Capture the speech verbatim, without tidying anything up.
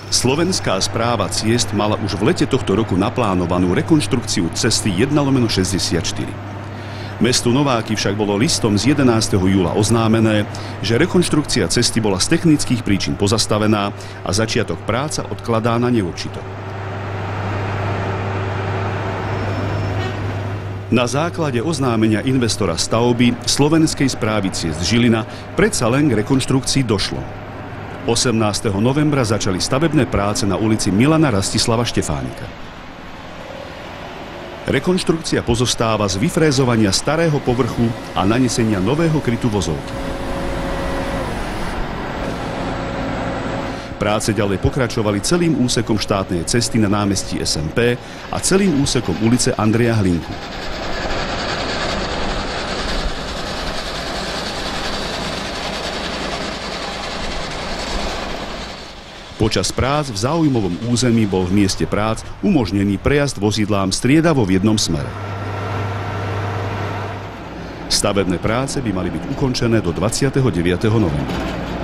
Slovenská správa ciest mala už v lete tohto roku naplánovanú rekonštrukciu cesty jeden lomeno šesťdesiatštyri. Mestu Nováky však bolo listom z jedenásteho júla oznámené, že rekonštrukcia cesty bola z technických príčin pozastavená a začiatok práca odkladá na neurčito. Na základe oznámenia investora stavby Slovenskej správy ciest Žilina predsa len k rekonštrukcii došlo. osemnásteho novembra začali stavebné práce na ulici Milana Rastislava Štefánika. Rekonštrukcia pozostáva z vyfrézovania starého povrchu a nanesenia nového krytu vozovky. Práce ďalej pokračovali celým úsekom štátnej cesty na námestí es em pé a celým úsekom ulice Andreja Hlinku. Počas prác v záujmovom území bol v mieste prác umožnený prejazd vozidlám striedavo v jednom smere. Stavebné práce by mali byť ukončené do dvadsiateho deviateho novembra.